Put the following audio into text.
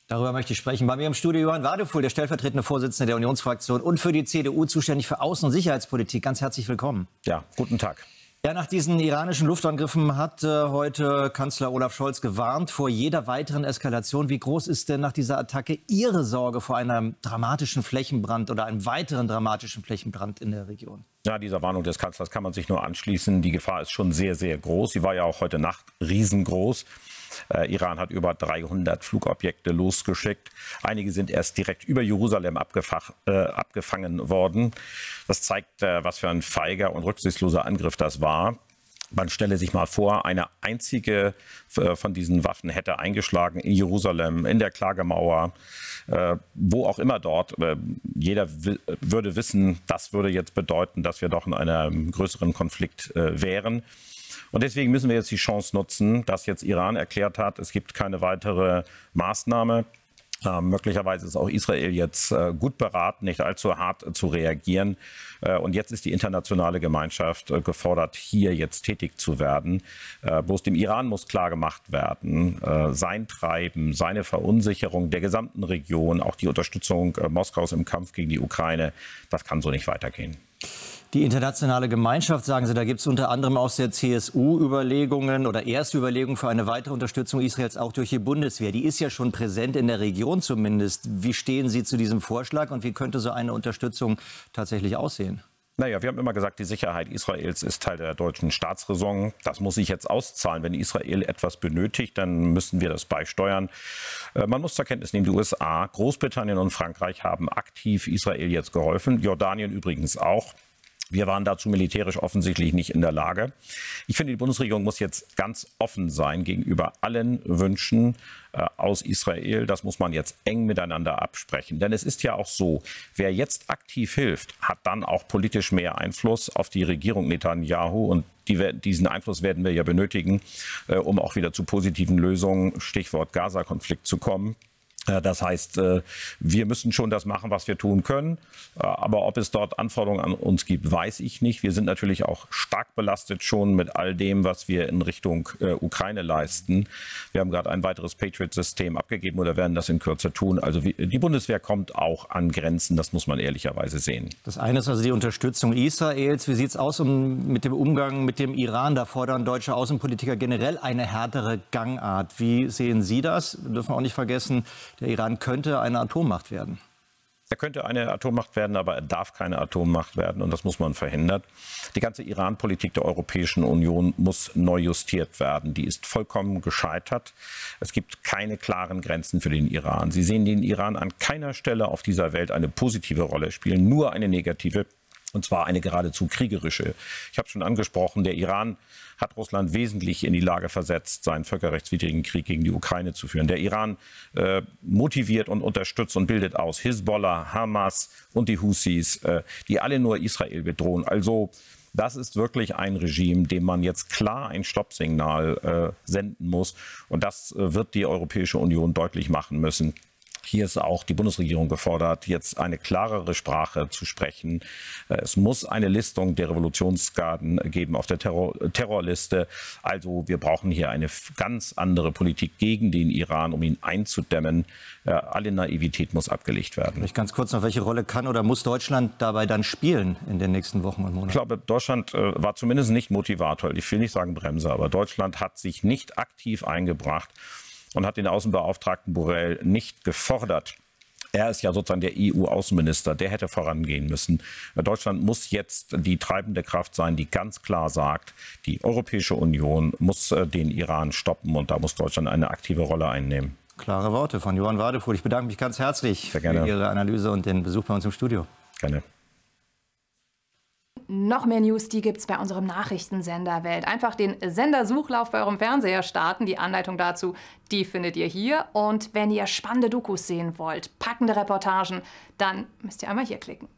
Darüber möchte ich sprechen. Bei mir im Studio Johann Wadefuhl, der stellvertretende Vorsitzende der Unionsfraktion und für die CDU zuständig für Außen- und Sicherheitspolitik. Ganz herzlich willkommen. Ja, guten Tag. Ja, nach diesen iranischen Luftangriffen hat heute Kanzler Olaf Scholz gewarnt vor jeder weiteren Eskalation. Wie groß ist denn nach dieser Attacke Ihre Sorge vor einem dramatischen Flächenbrand oder einem weiteren dramatischen Flächenbrand in der Region? Ja, dieser Warnung des Kanzlers kann man sich nur anschließen. Die Gefahr ist schon sehr, sehr groß. Sie war ja auch heute Nacht riesengroß. Iran hat über 300 Flugobjekte losgeschickt. Einige sind erst direkt über Jerusalem abgefangen worden. Das zeigt, was für ein feiger und rücksichtsloser Angriff das war. Man stelle sich mal vor, eine einzige von diesen Waffen hätte eingeschlagen in Jerusalem, in der Klagemauer, wo auch immer dort. Jeder würde wissen, das würde jetzt bedeuten, dass wir doch in einem größeren Konflikt wären. Und deswegen müssen wir jetzt die Chance nutzen, dass jetzt Iran erklärt hat, es gibt keine weitere Maßnahme. Möglicherweise ist auch Israel jetzt gut beraten, nicht allzu hart zu reagieren. Und jetzt ist die internationale Gemeinschaft gefordert, hier jetzt tätig zu werden. Bloß dem Iran muss klar gemacht werden, sein Treiben, seine Verunsicherung der gesamten Region, auch die Unterstützung Moskaus im Kampf gegen die Ukraine, das kann so nicht weitergehen. Die internationale Gemeinschaft, sagen Sie, da gibt es unter anderem aus der CSU Überlegungen oder erste Überlegungen für eine weitere Unterstützung Israels auch durch die Bundeswehr. Die ist ja schon präsent in der Region zumindest. Wie stehen Sie zu diesem Vorschlag und wie könnte so eine Unterstützung tatsächlich aussehen? Naja, wir haben immer gesagt, die Sicherheit Israels ist Teil der deutschen Staatsräson. Das muss sich jetzt auszahlen. Wenn Israel etwas benötigt, dann müssen wir das beisteuern. Man muss zur Kenntnis nehmen, die USA, Großbritannien und Frankreich haben aktiv Israel jetzt geholfen. Jordanien übrigens auch. Wir waren dazu militärisch offensichtlich nicht in der Lage. Ich finde, die Bundesregierung muss jetzt ganz offen sein gegenüber allen Wünschen aus Israel. Das muss man jetzt eng miteinander absprechen. Denn es ist ja auch so, wer jetzt aktiv hilft, hat dann auch politisch mehr Einfluss auf die Regierung Netanyahu. Und diesen Einfluss werden wir ja benötigen, um auch wieder zu positiven Lösungen, Stichwort Gaza-Konflikt, zu kommen. Das heißt, wir müssen schon das machen, was wir tun können. Aber ob es dort Anforderungen an uns gibt, weiß ich nicht. Wir sind natürlich auch stark belastet schon mit all dem, was wir in Richtung Ukraine leisten. Wir haben gerade ein weiteres Patriot-System abgegeben oder werden das in Kürze tun. Also die Bundeswehr kommt auch an Grenzen, das muss man ehrlicherweise sehen. Das eine ist also die Unterstützung Israels. Wie sieht es aus mit dem Umgang mit dem Iran? Da fordern deutsche Außenpolitiker generell eine härtere Gangart. Wie sehen Sie das? Wir dürfen auch nicht vergessen, der Iran könnte eine Atommacht werden. Er könnte eine Atommacht werden, aber er darf keine Atommacht werden und das muss man verhindern. Die ganze Iran-Politik der Europäischen Union muss neu justiert werden. Die ist vollkommen gescheitert. Es gibt keine klaren Grenzen für den Iran. Sie sehen den Iran an keiner Stelle auf dieser Welt eine positive Rolle spielen, nur eine negative. Und zwar eine geradezu kriegerische. Ich habe schon angesprochen, der Iran hat Russland wesentlich in die Lage versetzt, seinen völkerrechtswidrigen Krieg gegen die Ukraine zu führen. Der Iran motiviert und unterstützt und bildet aus Hisbollah, Hamas und die Houthis, die alle nur Israel bedrohen. Also das ist wirklich ein Regime, dem man jetzt klar ein Stoppsignal senden muss. Und das wird die Europäische Union deutlich machen müssen. Hier ist auch die Bundesregierung gefordert, jetzt eine klarere Sprache zu sprechen. Es muss eine Listung der Revolutionsgarden geben auf der Terrorliste. Also wir brauchen hier eine ganz andere Politik gegen den Iran, um ihn einzudämmen. Alle Naivität muss abgelegt werden. Vielleicht ganz kurz noch, welche Rolle kann oder muss Deutschland dabei dann spielen in den nächsten Wochen und Monaten? Ich glaube, Deutschland war zumindest nicht Motivator. Ich will nicht sagen Bremser, aber Deutschland hat sich nicht aktiv eingebracht und hat den Außenbeauftragten Borrell nicht gefordert. Er ist ja sozusagen der EU-Außenminister, der hätte vorangehen müssen. Deutschland muss jetzt die treibende Kraft sein, die ganz klar sagt, die Europäische Union muss den Iran stoppen und da muss Deutschland eine aktive Rolle einnehmen. Klare Worte von Johann Wadefuhl. Ich bedanke mich ganz herzlich für Ihre Analyse und den Besuch bei uns im Studio. Gerne. Noch mehr News, die gibt es bei unserem Nachrichtensender Welt. Einfach den Sendersuchlauf bei eurem Fernseher starten. Die Anleitung dazu, die findet ihr hier. Und wenn ihr spannende Dokus sehen wollt, packende Reportagen, dann müsst ihr einmal hier klicken.